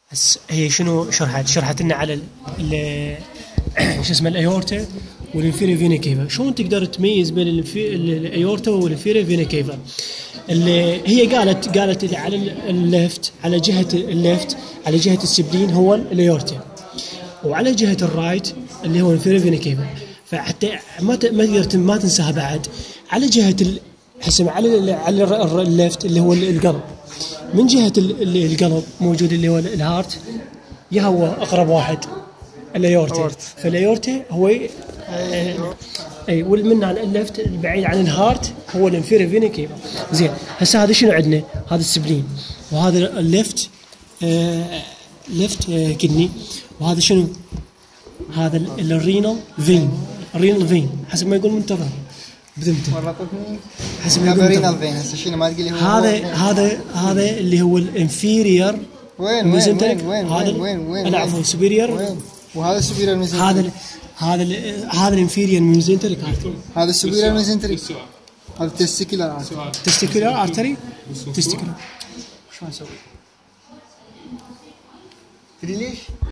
بس هي شنو شرحت لنا على شو اسمه الايورتا والانفيريور فينا كيفا. شلون تقدر تميز بين الايورتا والانفيريور فينا كيفا؟ اللي هي قالت اللي على الليفت، على جهه الليفت، على جهه السبلين هو الايورتا، وعلى جهه الرايت اللي هو الانفيريور فينا كيفا. فحتى ما تقدر ما تنساها بعد. على جهه حسب على الليفت اللي هو القلب، من جهه القلب موجود اللي هو الهارت، هو اقرب واحد الايورتا. فالايورتا هو اي، والمن عن الليفت البعيد عن الهارت هو الانفيريور فينا كيفا. زين هسه هذا شنو عندنا؟ هذا السبلين، وهذا الليفت ليفت كدني، وهذا شنو؟ هذا الرينال فين. الرينال فين حسب ما يقول منتظر بذمته حسب ما يقول الرينال فين. هسه شنو ما تقول لي؟ هذا اللي هو الانفيريور. وين انا عفوا سوبيريور. وهذا السوبيريور ميزنتريك. هذا الانفيريور ميزنتريك. هذا السوبيريور ميزنتريك. هذا تستيكولار ارتري. تستيكولار. شو نسوي؟ تدري ليش؟